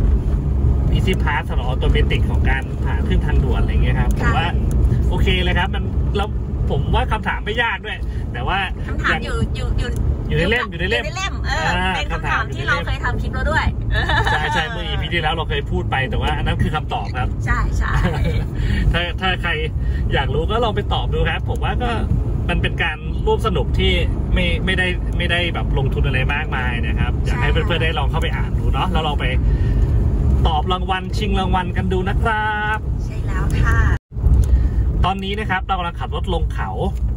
Easy Pass สำหรับออโตเมติกของการผ่านขึ้นทางด่วนอะไรเงี้ยครับผมว่าโอเคเลยครับมันแล้วผมว่าคำถามไม่ยากด้วยแต่ว่าคำถามอยู่อยู่อยู่อยู่ในเล่มอยู่ในเล่มเออเป็นคำถามที่เราเคยทำคลิปแล้วด้วยใช่ใช่เมื่อ อี พี ที่แล้วเราเคยพูดไปแต่ว่าอันนั้นคือคำตอบครับใช่ใช่ถ้าถ้าใครอยากรู้ก็ลองไปตอบดูครับผมว่าก็มันเป็นการร่วมสนุกที่ไม่ไม่ได้ไม่ได้แบบลงทุนอะไรมากมายนะครับอยากให้เพื่อนๆได้ลองเข้าไปอ่านดูเนาะแล้วลองไปตอบรางวัลชิงรางวัลกันดูนะครับใช่แล้วค่ะตอนนี้นะครับเรากำลังขับรถลงเขา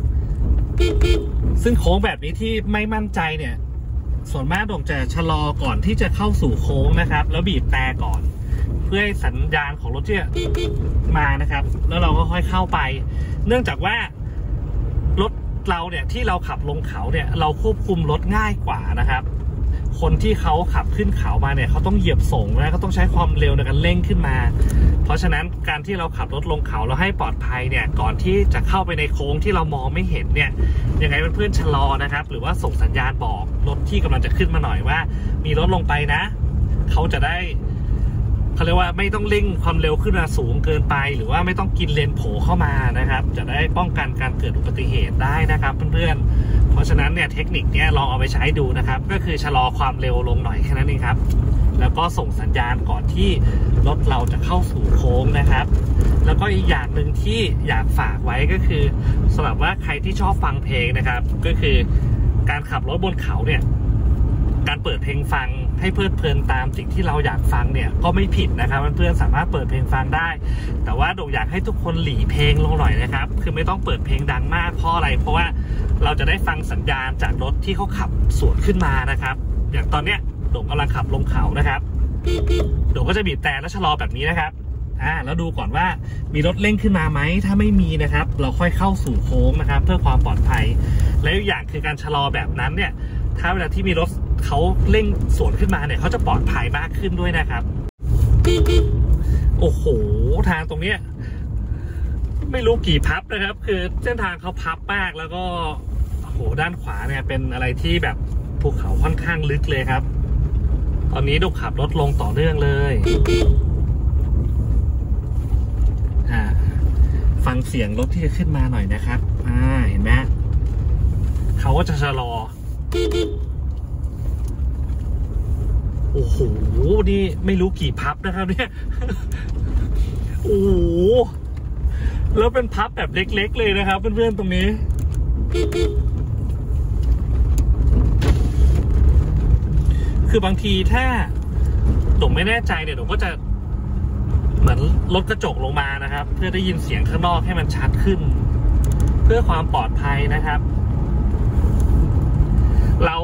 ซึ่งโค้งแบบนี้ที่ไม่มั่นใจเนี่ยส่วนมากผมจะชะลอก่อนที่จะเข้าสู่โค้งนะครับแล้วบีบแต่ก่อนเพื่อให้สัญญาณของรถที่มานะครับแล้วเราก็ค่อยเข้าไปเนื่องจากว่ารถเราเนี่ยที่เราขับลงเขาเนี่ยเราควบคุมรถง่ายกว่านะครับคนที่เขาขับขึ้นเขามาเนี่ยเขาต้องเหยียบส่งนะเขาต้องใช้ความเร็วในการเร่งขึ้นมาเพราะฉะนั้นการที่เราขับรถลงเขาเราให้ปลอดภัยเนี่ยก่อนที่จะเข้าไปในโค้งที่เรามองไม่เห็นเนี่ยยังไงเพื่อนๆชะลอนะครับหรือว่าส่งสัญญาณบอกรถที่กำลังจะขึ้นมาหน่อยว่ามีรถลงไปนะเขาจะได้เขาเรียกว่าไม่ต้องเร่งความเร็วขึ้นมาสูงเกินไปหรือว่าไม่ต้องกินเลนโผล่เข้ามานะครับจะได้ป้องกันการเกิดอุบัติเหตุได้นะครับเพื่อนๆเพราะฉะนั้นเนี่ยเทคนิคเนี้ยลองเอาไปใช้ดูนะครับก็คือชะลอความเร็วลงหน่อยแค่นั้นเองครับแล้วก็ส่งสัญญาณก่อนที่รถเราจะเข้าสู่โค้งนะครับแล้วก็อีกอย่างหนึ่งที่อยากฝากไว้ก็คือสำหรับว่าใครที่ชอบฟังเพลงนะครับก็คือการขับรถบนเขาเนี่ยการเปิดเพลงฟังให้เพลิดเพลินตามสิ่งที่เราอยากฟังเนี่ยก็ไม่ผิดนะครับเพื่อนๆสามารถเปิดเพลงฟังได้แต่ว่าโด่งอยากให้ทุกคนหลีเพลงลงหน่อยนะครับคือไม่ต้องเปิดเพลงดังมากเพราะอะไรเพราะว่าเราจะได้ฟังสัญญาณจากรถที่เขาขับสวนขึ้นมานะครับอย่างตอนเนี้ยโด่งกำลังขับลงเขานะครับโด่งก็จะบีบแต่และชะลอแบบนี้นะครับอ่าแล้วดูก่อนว่ามีรถเร่งขึ้นมาไหมถ้าไม่มีนะครับเราค่อยเข้าสู่โค้งนะครับเพื่อความปลอดภัยและอีกอย่างคือการชะลอแบบนั้นเนี่ยถ้าเวลาที่มีรถเขาเร่งสวนขึ้นมาเนี่ยเขาจะปลอดภัยมากขึ้นด้วยนะครับโอ้โหทางตรงเนี้ยไม่รู้กี่พับนะครับคือเส้นทางเขาพับมากแล้วก็โอ้โหด้านขวาเนี่ยเป็นอะไรที่แบบภูเขาค่อนข้างลึกเลยครับตอนนี้ดูขับรถลงต่อเนื่องเลยอ่าฟังเสียงรถที่จะขึ้นมาหน่อยนะครับอ่าเห็นไหมเขาก็จะชะลอโอ้โหนี่ไม่รู้กี่พับนะครับเนี่ยโอ้โหแล้วเป็นพับแบบเล็กๆเลยนะครับเพื่อนๆตรงนี้คือบางทีถ้าโด่งไม่แน่ใจเนี่ยโด่งก็จะเหมือนลดกระจกลงมานะครับเพื่อได้ยินเสียงข้างนอกให้มันชัดขึ้นเพื่อความปลอดภัยนะครับเรา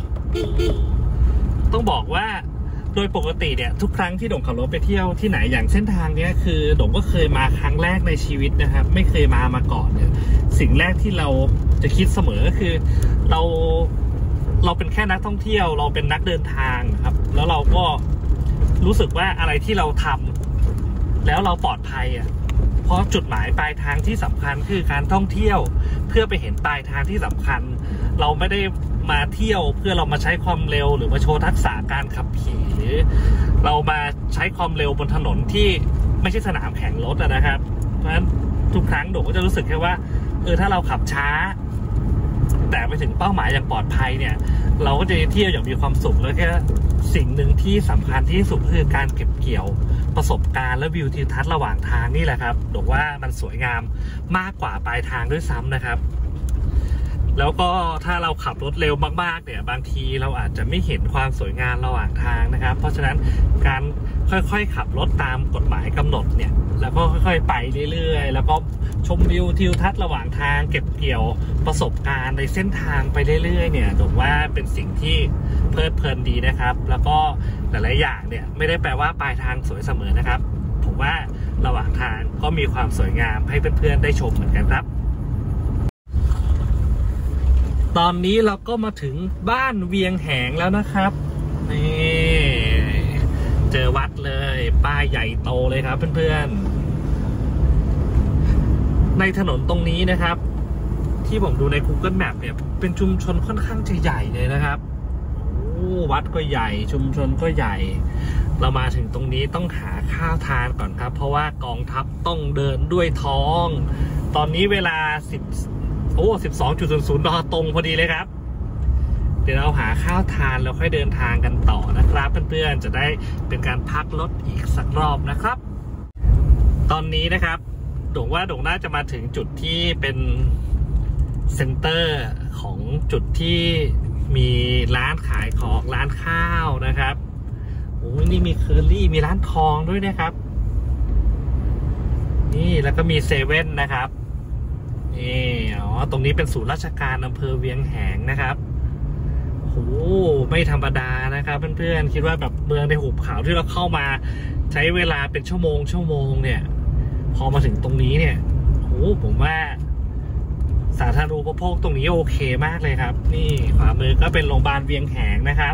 ต้องบอกว่าโดยปกติเนี่ยทุกครั้งที่โด่งขับรถไปเที่ยวที่ไหนอย่างเส้นทางเนี้ยคือโด่งก็เคยมาครั้งแรกในชีวิตนะครับไม่เคยมามาก่อนเนี่ยสิ่งแรกที่เราจะคิดเสมอก็คือเราเราเป็นแค่นักท่องเที่ยวเราเป็นนักเดินทางครับแล้วเราก็รู้สึกว่าอะไรที่เราทำแล้วเราปลอดภัยอ่ะเพราะจุดหมายปลายทางที่สำคัญคือการท่องเที่ยวเพื่อไปเห็นปลายทางที่สำคัญเราไม่ได้มาเที่ยวเพื่อเรามาใช้ความเร็วหรือมาโชว์ทักษะการขับขี่หรือเรามาใช้ความเร็วบนถนนที่ไม่ใช่สนามแข่งรถนะครับเพราะฉะนั้นทุกครั้งโด่งก็จะรู้สึกแค่ว่าเออถ้าเราขับช้าแต่ไปถึงเป้าหมายอย่างปลอดภัยเนี่ยเราก็จะเที่ยวอย่างมีความสุขแล้วแค่สิ่งหนึ่งที่สำคัญที่สุดคือการเก็บเกี่ยวประสบการณ์และวิวทิวทัศน์ระหว่างทางนี่แหละครับบอกว่ามันสวยงามมากกว่าปลายทางด้วยซ้ำนะครับแล้วก็ถ้าเราขับรถเร็วมากๆเนี่ยบางทีเราอาจจะไม่เห็นความสวยงามระหว่างทางนะครับเพราะฉะนั้นการค่อยๆขับรถตามกฎหมายกำหนดเนี่ยแล้วก็ค่อยๆไปเรื่อยๆแล้วก็ชมวิวทิวทัศน์ระหว่างทางเก็บเกี่ยวประสบการณ์ในเส้นทางไปเรื่อยๆเนี่ยผมว่าเป็นสิ่งที่เพลิดเพลินดีนะครับแล้วก็หลายๆอย่างเนี่ยไม่ได้แปลว่าปลายทางสวยเสมอนะครับผมว่าระหว่างทางก็มีความสวยงามให้เพื่อนๆได้ชมเหมือนกันครับตอนนี้เราก็มาถึงบ้านเวียงแหงแล้วนะครับนี่เจอวัดเลยป้ายใหญ่โตเลยครับเพื่อนๆในถนนตรงนี้นะครับที่ผมดูใน Google Map เนี่ยเป็นชุมชนค่อนข้างจะใหญ่เลยนะครับโอ้วัดก็ใหญ่ชุมชนก็ใหญ่เรามาถึงตรงนี้ต้องหาข้าวทานก่อนครับเพราะว่ากองทัพต้องเดินด้วยท้องตอนนี้เวลาสิบโอ้ สิบสองจุดศูนย์ศูนย์ น ตรงพอดีเลยครับเดี๋ยวเราหาข้าวทานแล้วค่อยเดินทางกันต่อนะครับเพื่อนๆจะได้เป็นการพักรถอีกสักรอบนะครับตอนนี้นะครับโด่งว่าโด่งน่าจะมาถึงจุดที่เป็นเซ็นเตอร์ของจุดที่มีร้านขายของร้านข้าวนะครับโอ้ยนี่มีเคอรี่มีร้านทองด้วยนะครับนี่แล้วก็มีเซเว่นนะครับนี่อ๋อตรงนี้เป็นศูนย์ราชการอำเภอเวียงแหงนะครับโอ้ไม่ธรรมดานะครับเพื่อนๆคิดว่าแบบเมืองในหุบเขาที่เราเข้ามาใช้เวลาเป็นชั่วโมงชั่วโมงเนี่ยพอมาถึงตรงนี้เนี่ยโอ้ผมว่าสาธารณูปโภคตรงนี้โอเคมากเลยครับนี่ขวามือก็เป็นโรงพยาบาลเวียงแหงนะครับ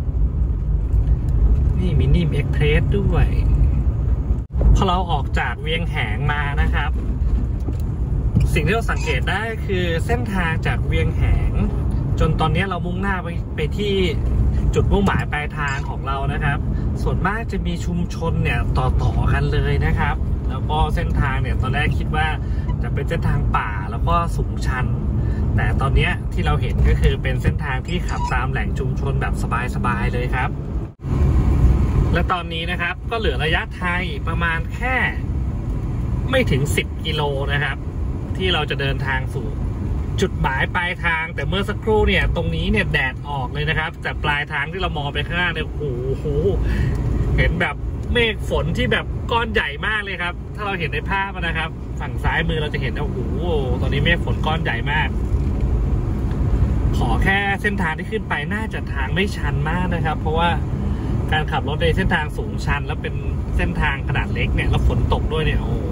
นี่มินิเอ็กเพรสด้วยพอเราออกจากเวียงแหงมานะครับสิ่งที่เราสังเกตได้คือเส้นทางจากเวียงแหงจนตอนนี้เรามุ่งหน้าไปไปที่จุดมุ่งหมายปลายทางของเรานะครับส่วนมากจะมีชุมชนเนี่ยต่อต่อกันเลยนะครับแล้วก็เส้นทางเนี่ยตอนแรกคิดว่าจะเป็นเส้นทางป่าแล้วก็สูงชันแต่ตอนนี้ที่เราเห็นก็คือเป็นเส้นทางที่ขับตามแหล่งชุมชนแบบสบายๆเลยครับและตอนนี้นะครับก็เหลือระยะทางอีกประมาณแค่ไม่ถึงสิบกิโลนะครับที่เราจะเดินทางสู่จุดหมายปลายทางแต่เมื่อสักครู่เนี่ยตรงนี้เนี่ยแดดออกเลยนะครับแต่ปลายทางที่เรามองไปข้างหน้าเนี่ยโอ้โหเห็นแบบเมฆฝนที่แบบก้อนใหญ่มากเลยครับถ้าเราเห็นในภาพนะครับฝั่งซ้ายมือเราจะเห็นโอ้โหตอนนี้เมฆฝนก้อนใหญ่มากขอแค่เส้นทางที่ขึ้นไปน่าจะทางไม่ชันมากนะครับเพราะว่าการขับรถในเส้นทางสูงชันแล้วเป็นเส้นทางขนาดเล็กเนี่ยแล้วฝนตกด้วยเนี่ยโอ้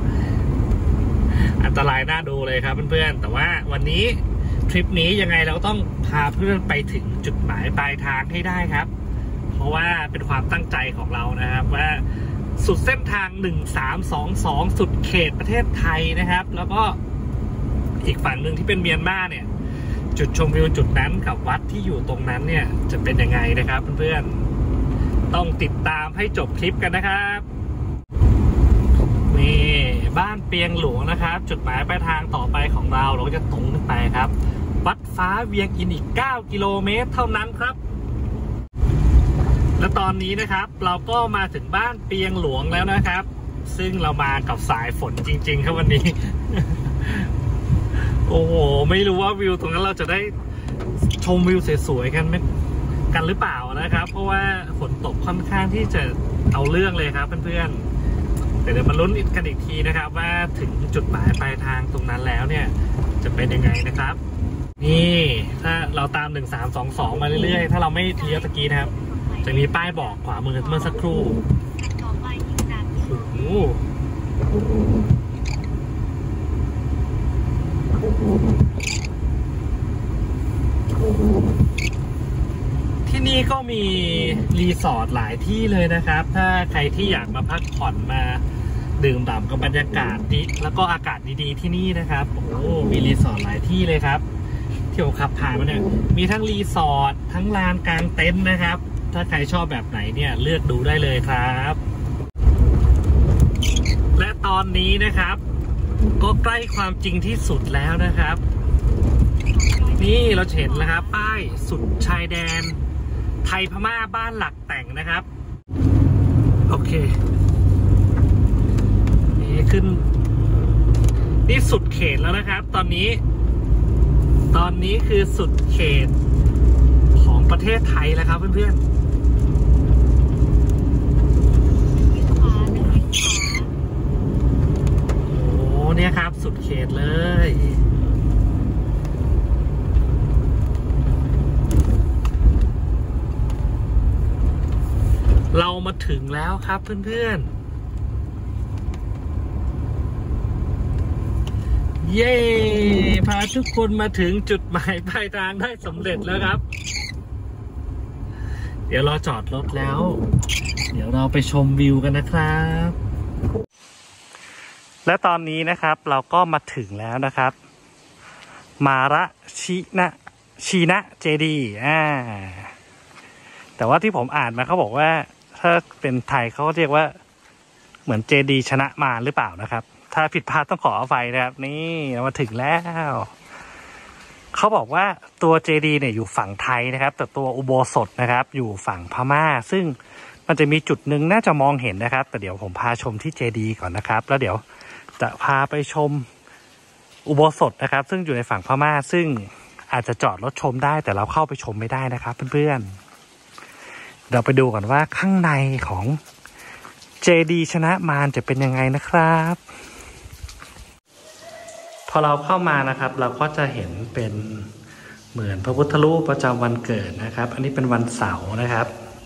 อันตรายน่าดูเลยครับเพื่อนๆแต่ว่าวันนี้ทริปนี้ยังไงเราก็ต้องพาเพื่อนไปถึงจุดหมายปลายทางให้ได้ครับเพราะว่าเป็นความตั้งใจของเรานะครับว่าสุดเส้นทางหนึ่งสามสองสองสุดเขตประเทศไทยนะครับแล้วก็อีกฝั่งหนึ่งที่เป็นเมียนมาเนี่ยจุดชมวิวจุดนั้นกับวัดที่อยู่ตรงนั้นเนี่ยจะเป็นยังไงนะครับเพื่อนๆต้องติดตามให้จบคลิปกันนะครับนี่บ้านเปียงหลวงนะครับจุดหมายปลายทางต่อไปของเราเราก็จะตรงขึ้นไปครับวัดฟ้าเวียงอินอีกเก้ากิโลเมตรเท่านั้นครับและตอนนี้นะครับเราก็มาถึงบ้านเปียงหลวงแล้วนะครับซึ่งเรามากับสายฝนจริงๆครับวันนี้ โอ้โหไม่รู้ว่าวิวตรงนั้นเราจะได้ชมวิวสวยๆกันไหมกันหรือเปล่านะครับเพราะว่าฝนตกค่อนข้างที่จะเอาเรื่องเลยครับเพื่อนๆแต่เดี๋ยวมาลุ้นกันอีกทีนะครับว่าถึงจุดหมายปลายทางตรงนั้นแล้วเนี่ยจะเป็นยังไงนะครับนี่ถ้าเราตามหนึ่งสามสองสองมาเรื่อยๆถ้าเราไม่เลี้ยวตะกี้นะครับจะมีป้ายบอกขวามือเมื่อสักครู่โอ้โหที่นี่ก็มีรีสอร์ทหลายที่เลยนะครับถ้าใครที่อยากมาพักผ่อนมาดื่มด่ำกับบรรยากาศดีแล้วก็อากาศดีๆที่นี่นะครับโอ้มีรีสอร์ทหลายที่เลยครับที่ผมขับผ่านมาเนี่ยมีทั้งรีสอร์ททั้งลานกลางเต็นท์นะครับถ้าใครชอบแบบไหนเนี่ยเลือกดูได้เลยครับและตอนนี้นะครับก็ใกล้ความจริงที่สุดแล้วนะครับนี่เราเห็นแล้วครับป้ายสุดชายแดนไทยพม่าบ้านหลักแต่งนะครับโอเคนี่ขึ้นนี่สุดเขตแล้วนะครับตอนนี้ตอนนี้คือสุดเขตของประเทศไทยแล้วครับเพื่อนๆโอ้เนี่ยครับสุดเขตเลยเรามาถึงแล้วครับเพื่อนๆเย้พาทุกคนมาถึงจุดหมายปลายทางได้สำเร็จแล้วครับเดี๋ยวเราจอดรถแล้วเดี๋ยวเราไปชมวิวกันนะครับและตอนนี้นะครับเราก็มาถึงแล้วนะครับมาระชินะชีนะเจดีอ่าแต่ว่าที่ผมอ่านมาเขาบอกว่าถ้าเป็นไทยเขาเรียกว่าเหมือนเจดีชนะมารหรือเปล่านะครับถ้าผิดพลาดต้องขออภัยนะครับนี่เรามาถึงแล้วเขาบอกว่าตัวเจดีเนี่ยอยู่ฝั่งไทยนะครับแต่ตัวอุโบสถนะครับอยู่ฝั่งพม่าซึ่งมันจะมีจุดหนึ่งน่าจะมองเห็นนะครับแต่เดี๋ยวผมพาชมที่เจดีก่อนนะครับแล้วเดี๋ยวจะพาไปชมอุโบสถนะครับซึ่งอยู่ในฝั่งพม่าซึ่งอาจจะจอดรถชมได้แต่เราเข้าไปชมไม่ได้นะครับเพื่อนๆเราไปดูก่อนว่าข้างในของเจดีชนะมารจะเป็นยังไงนะครับพอเราเข้ามานะครับเราก็จะเห็นเป็นเหมือนพระพุทธรูปประจำวันเกิดนะครับอันนี้เป็นวันเสาร์นะครับ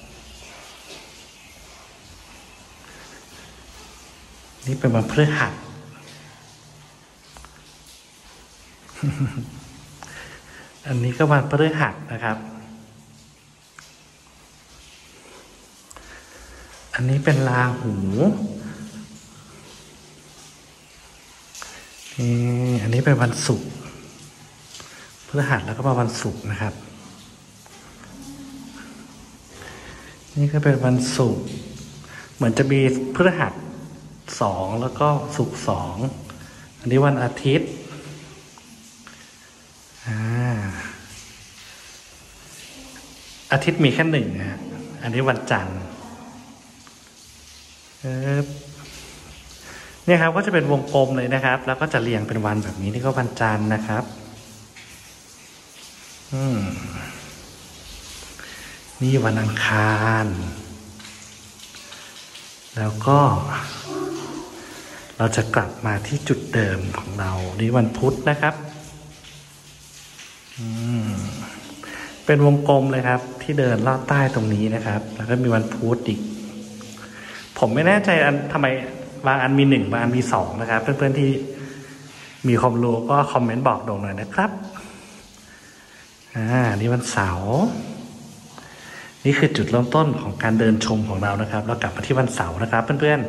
นี่เป็นวันพฤหัส อันนี้ก็วันพฤหัสนะครับอันนี้เป็นราหูนี่อันนี้เป็นวันศุกร์พฤหัสแล้วก็มาวันศุกร์นะครับนี่ก็เป็นวันศุกร์เหมือนจะมีพฤหัสสองแล้วก็ศุกร์สองอันนี้วันอาทิตย์อ่าอาทิตย์มีแค่หนึ่งนะอันนี้วันจันทร์เออเนี่ยครับก็จะเป็นวงกลมเลยนะครับแล้วก็จะเรียงเป็นวันแบบนี้นี่ก็วันจันทร์นะครับอืมนี่วันอังคารแล้วก็เราจะกลับมาที่จุดเดิมของเรานี่วันพุธนะครับอืมเป็นวงกลมเลยครับที่เดินลอดใต้ตรงนี้นะครับแล้วก็มีวันพุธอีกผมไม่แน่ใจอันทำไมบางอันมีหนึ่งบางอันมีสองนะครับเพื่อนๆที่มีความรู้ก็คอมเมนต์บอกโด่งหน่อยนะครับอ่านี่วันเสาร์นี่คือจุดเริ่มต้นของการเดินชมของเรานะครับเรากลับมาที่วันเสาร์นะครับเพื่อน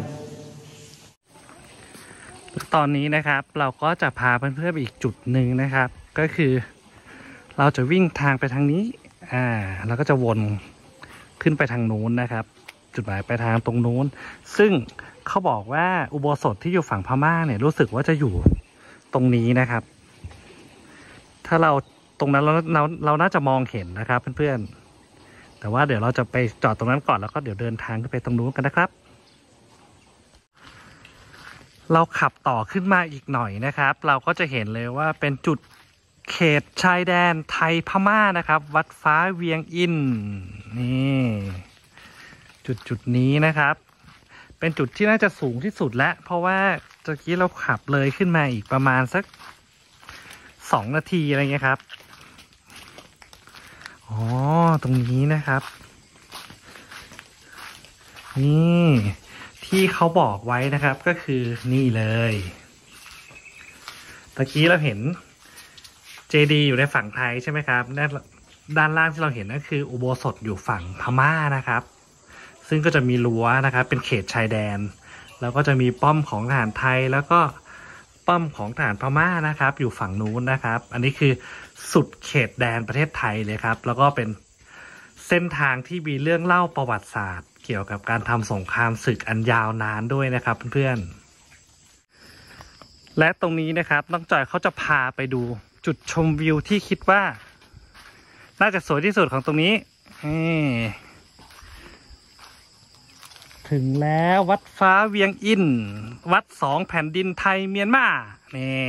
ๆตอนนี้นะครับเราก็จะพาเพื่อนๆไปอีกจุดหนึ่งนะครับก็คือเราจะวิ่งทางไปทางนี้อ่าแล้วก็จะวนขึ้นไปทางนู้นนะครับจุดหมายปลายทางตรงนู้นซึ่งเขาบอกว่าอุโบสถที่อยู่ฝั่งพม่าเนี่ยรู้สึกว่าจะอยู่ตรงนี้นะครับถ้าเราตรงนั้นเราเราเราน่าจะมองเห็นนะครับเพื่อนๆแต่ว่าเดี๋ยวเราจะไปจอดตรงนั้นก่อนแล้วก็เดี๋ยวเดินทางขึ้นไปตรงนู้นกันนะครับเราขับต่อขึ้นมาอีกหน่อยนะครับเราก็จะเห็นเลยว่าเป็นจุดเขตชายแดนไทยพม่านะครับวัดฟ้าเวียงอินนี่จุดจุดนี้นะครับเป็นจุดที่น่าจะสูงที่สุดแล้วเพราะว่าตะกี้เราขับเลยขึ้นมาอีกประมาณสักสองนาทีอะไรเงี้ยครับอ๋อตรงนี้นะครับนี่ที่เขาบอกไว้นะครับก็คือนี่เลยตะกี้เราเห็นเจดีย์อยู่ในฝั่งไทยใช่ไหมครับด้านด้านล่างที่เราเห็นนั่นคืออุโบสถอยู่ฝั่งพม่านะครับซึ่งก็จะมีรั้วนะครับเป็นเขตชายแดนแล้วก็จะมีป้อมของทหารไทยแล้วก็ป้อมของทหารพม่านะครับอยู่ฝั่งนู้นนะครับอันนี้คือสุดเขตแดนประเทศไทยเลยครับแล้วก็เป็นเส้นทางที่มีเรื่องเล่าประวัติศาสตร์เกี่ยวกับการทำสงครามศึกอันยาวนานด้วยนะครับเพื่อนๆและตรงนี้นะครับน้องจอยเขาจะพาไปดูจุดชมวิวที่คิดว่าน่าจะสวยที่สุดของตรงนี้ถึงแล้ววัดฟ้าเวียงอินวัดสองแผ่นดินไทยเมียนมานี่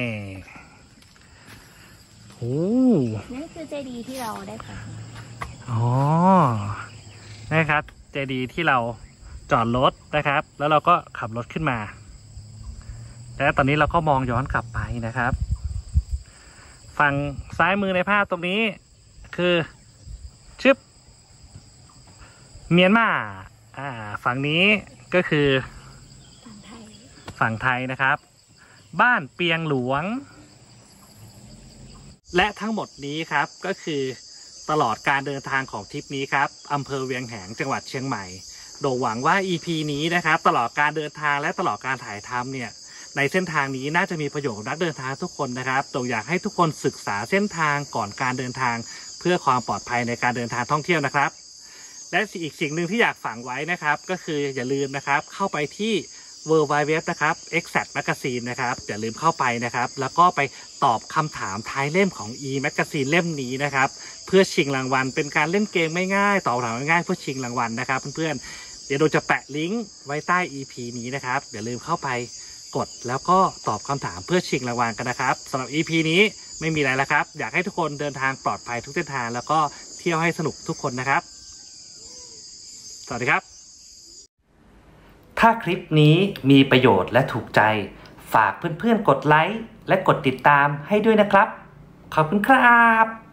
โอ้นี่คือเจดีย์ที่เราได้ไปอ๋อนะครับเจดีย์ที่เราจอดรถนะครับแล้วเราก็ขับรถขึ้นมาและตอนนี้เราก็มองย้อนกลับไปนะครับฝั่งซ้ายมือในภาพตรงนี้คือชึบเมียนมาอ่าฝั่งนี้ก็คือฝั่งไทยฝั่งไทยนะครับบ้านเปียงหลวงและทั้งหมดนี้ครับก็คือตลอดการเดินทางของทริปนี้ครับอำเภอเวียงแหงจังหวัดเชียงใหม่โดยหวังว่า อี พี นี้นะครับตลอดการเดินทางและตลอดการถ่ายทำเนี่ยในเส้นทางนี้น่าจะมีประโยชน์กับนักเดินทางทุกคนนะครับโดยอยากให้ทุกคนศึกษาเส้นทางก่อนการเดินทางเพื่อความปลอดภัยในการเดินทางท่องเที่ยวนะครับและอีกสิ่งหนึ่งที่อยากฝากไว้นะครับก็คืออย่าลืมนะครับเข้าไปที่ เวิลด์ ไวด์ เว็บ นะครับ Exact Magazine นะครับอย่าลืมเข้าไปนะครับแล้วก็ไปตอบคำถามท้ายเล่มของ E Magazine เล่มนี้นะครับเพื่อชิงรางวัลเป็นการเล่นเกมไม่ง่ายตอบคำถามง่ายเพื่อชิงรางวัลนะครับเพื่อนๆเดี๋ยวเราจะแปะลิงก์ไว้ใต้ อี พี นี้นะครับอย่าลืมเข้าไปกดแล้วก็ตอบคำถามเพื่อชิงรางวัลกันนะครับสำหรับ อี พี นี้ไม่มีอะไรแล้วครับอยากให้ทุกคนเดินทางปลอดภัยทุกเส้นทางแล้วก็เที่ยวให้สนุกทุกคนนะครับสวัสดีครับถ้าคลิปนี้มีประโยชน์และถูกใจฝากเพื่อนๆกดไลค์และกดติดตามให้ด้วยนะครับขอบคุณครับ